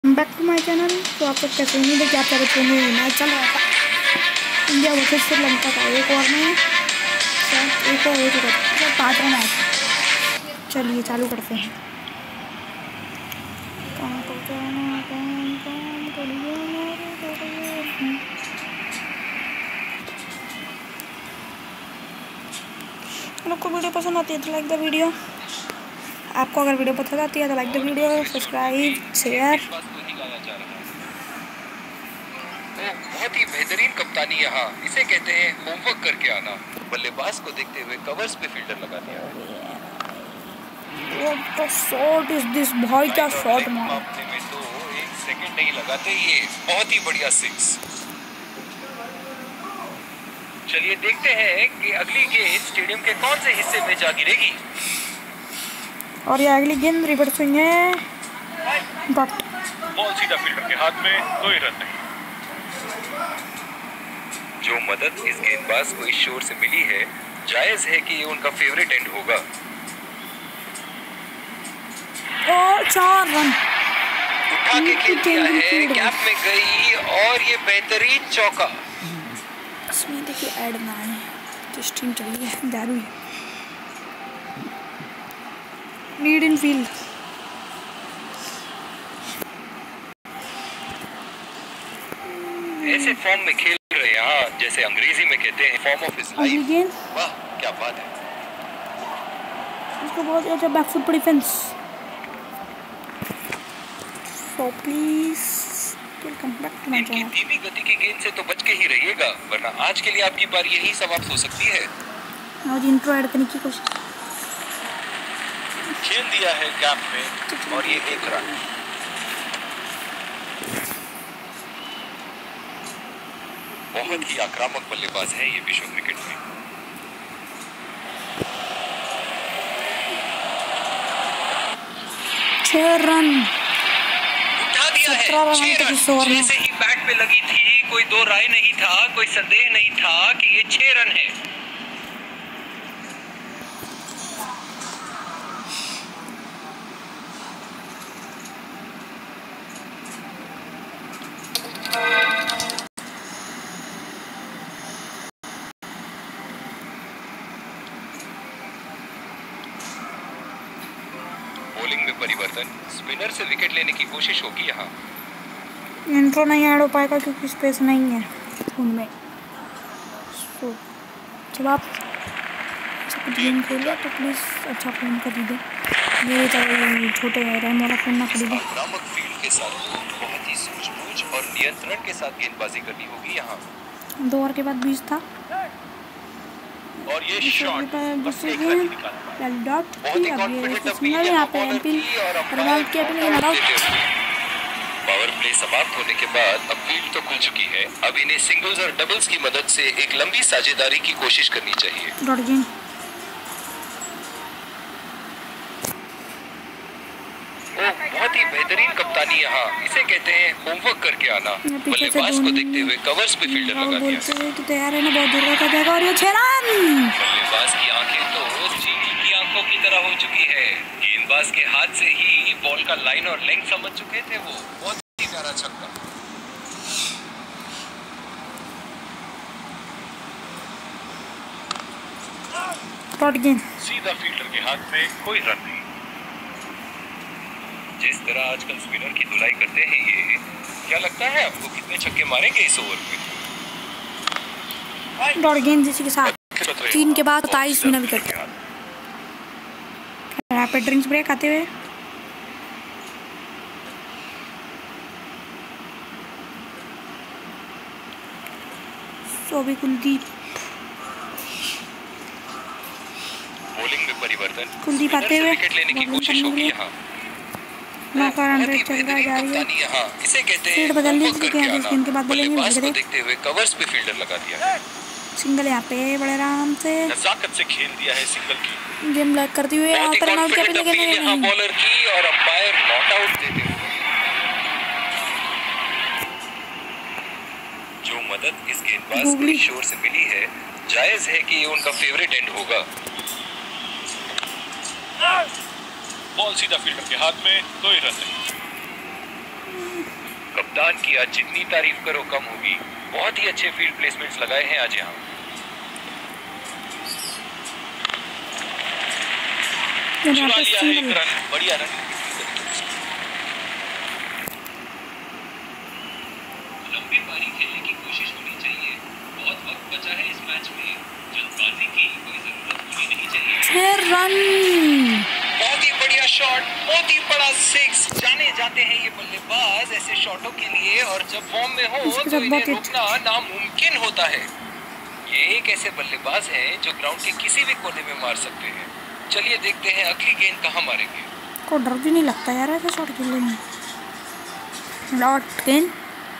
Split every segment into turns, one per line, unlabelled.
Back to my channel. तो आप लोग कैसे नहीं देखिए, आप क्या बच्चों में मैच चल रहा था इंडिया वर्सेस श्रीलंका का। एक ओवर में एक ओवर हो चुका था, 5 रन आए थे। चलिए चालू करते हैं। लोग को वीडियो पसंद आती है तो लाइक द वीडियो। आपको अगर वीडियो पसंद आती है तो like the video, subscribe, share.
बहुत ही बेहतरीन कप्तानी यहाँ, इसे कहते हैं होमवर्क करके आना। बल्लेबाज को देखते हुए कवर्स पे फील्डर लगा दिया।
What the shot is this? भाई क्या शॉट मारा।
मारने में तो 1 सेकंड नहीं लगाते, ये बहुत ही बढ़िया 6। चलिए देखते हैं कि अगली गेंद स्टेडियम के कौन से हिस्से में जा गिरेगी।
और ये अगली गेंद रिवर्स स्विंग है, बट
बॉल सीधा फील्डर के हाथ में, कोई रन नहीं। जो मदद इस गेंदबाज को इस शोर से मिली है, जायज है कि ये उनका फेवरेट एंड होगा।
और 4 रन
उठा के खेल दिया है, गैप में गई और ये बेहतरीन चौका।
इसमें देखिए ऐड ना आए तो स्ट्रीम चली है, दारू है। Need in field.
ऐसे फॉर्म में खेल रहे हैं यहाँ, जैसे अंग्रेजी में कहते हैं फॉर्म ऑफ हिज लाइफ। वाह क्या बात है।
इसको बहुत अच्छा बैकफुट पर defence. So please welcome back to my channel.
धीमी गति की गेंद से तो बच के ही रहिएगा, वरना आज के लिए आपकी बारी यही समाप्त हो सकती है।
आज इंट्रो ऐड करने की कोशिश
खेल दिया है गैप में और ये 1 रन। बहुत ही आक्रामक बल्लेबाज है ये विश्व क्रिकेट में।
रन
उठा दिया है, 6 रन। जैसे ही बैट पे लगी थी, कोई दो राय नहीं था, कोई संदेह नहीं था कि ये 6 रन है। बॉलिंग में परिवर्तन, स्पिनर से विकेट लेने की कोशिश होगी यहाँ।
इंट्रो नहीं ऐड हो पाएगा क्योंकि स्पेस नहीं है उनमें। तो जब आप कुछ गेम खेलो तो प्लीज़ अच्छा फ़ोन कर दीजिए। ये छोटे रैम वाला फ़ोन ना खरीदे।
आक्रामक फील्ड के साथ बहुत ही सूझबूझ और नियंत्रण के साथ गेंदबाजी करनी होगी यहाँ।
2 ओवर के बाद 20 था
और ये शॉट
दूसरी गेंद पहली डॉट की। अब ये सिग्नल यहाँ पे एम्पिल रन किया पे लेकिन आउट।
पावर प्ले समाप्त होने के बाद अब फील्ड तो खुल चुकी है। अब इन्हें सिंगल्स और डबल्स की मदद से एक लंबी साझेदारी की कोशिश करनी चाहिए।
डॉट गेंद
बहुत ही बेहतरीन कप्तानी यहाँ, इसे कहते हैं होमवर्क करके आना। बल्लेबाज को देखते हुए कवर्स पे फील्डर लगा दिया।
तो तैयार है ना, बहुत दूर का जाएगा और ये 6 रन।
बल्लेबाज की आंखें तो चीनी की आंखों की तरह हो चुकी है। गेंदबाज के हाथ से ही बॉल का लाइन और लेंथ समझ चुके थे वो। बहुत ही प्यारा छक्का।
डॉट गेंद
सीधा फील्डर के हाथ में, कोई रन नहीं। जिस तरह आजकल स्पिनर की धुलाई करते हैं ये, क्या लगता है आपको कितने छक्के मारेंगे इस ओवर में?
डॉट गेंद इसी के साथ 3 के बाद 27 minute wicket. Rapid drinks break आते हुए सोबी कुलदीप।
बॉलिंग में परिवर्तन,
कुलदीप आते हुए
विकेट लेने की कोशिश होगी यहाँ।
नौका रन रेट चल रहा है जारी है।
इसे कहते हैं
फील्ड बदल दी क्योंकि यहाँ 20 गेंद के बाद बदलेंगे।
बल्लेबाज को देखते हुए कवर्स पे फील्डर लगा दिया।
सिंगल यहाँ पे बड़े आराम से
नजाकत से खेल दिया है सिंगल की।
गेम ब्लैक करती हुए यहाँ पर रन आउट क्या मिलेगा
यहाँ बॉलर की और अंपायर नॉट आउट देते हुए। जो मदद इस गेंदबाज को इस शोर से मिली है, जायज है कि ये उनका फेवरेट एंड होगा। बॉल सीधा फील्डर के हाथ में, कोई रन नहीं। कप्तान की आज जितनी तारीफ करो कम होगी। बहुत ही अच्छे फील्ड प्लेसमेंट्स लगाए हैं आज यहाँ। चुरा लिया है एक रन, बढ़िया रन। लंबी पारी खेलने की कोशिश होनी चाहिए। बहुत वक्त बचा है इस मैच में, जल्दबाजी की कोई जरूरत होनी नहीं चाहिए।
6 रन,
बहुत ही बढ़िया शॉट, बहुत ही बड़ा सिक्स। जाने जाते हैं ये बल्लेबाज ऐसे शॉटों के लिए, और जब फॉर्म में हो तो इन्हें रोकना नामुमकिन होता है। ये एक ऐसे बल्लेबाज हैं जो ग्राउंड के किसी भी कोने में मार सकते हैं। चलिए देखते हैं अगली गेंद कहाँ मारेंगे।
को डर भी नहीं लगता यार ऐसे शॉट खेलने में। लॉट गेंद,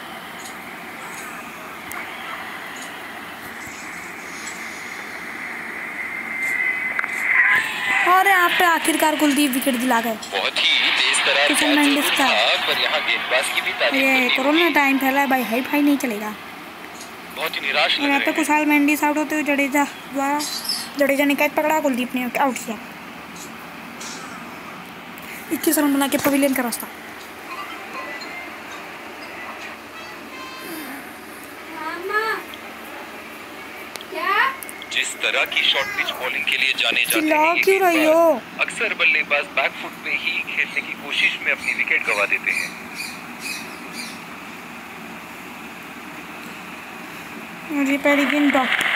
और यहाँ पे आखिरकार कुलदीप विकेट दिला गए।
बहुत ही तेज तरार
किशन मेंडिस का,
पर यहाँ गेंदबाज की भी तारीफ
ये
करनी
कोरोना
होगी।
टाइम फैला है भाई, हाई फाई नहीं चलेगा।
बहुत ही निराश लग
यहाँ
रहे
पे
हैं।
कुशाल मेंडिस आउट होते हुए जडेजा द्वारा, जडेजा ने कैच पकड़ा, कुलदीप ने आउट किया। 21 रन बना के पवेलियन का रास्ता।
जिस तरह की शॉर्ट पिच बॉलिंग के लिए जाने जाते
चिल्ला
हैं ये
क्यों रही हो?
गेंदबाज अक्सर बल्लेबाज बैक फुट पे ही खेलने की कोशिश में अपनी विकेट गंवा देते हैं।
मुझे पहली गेंद डॉट।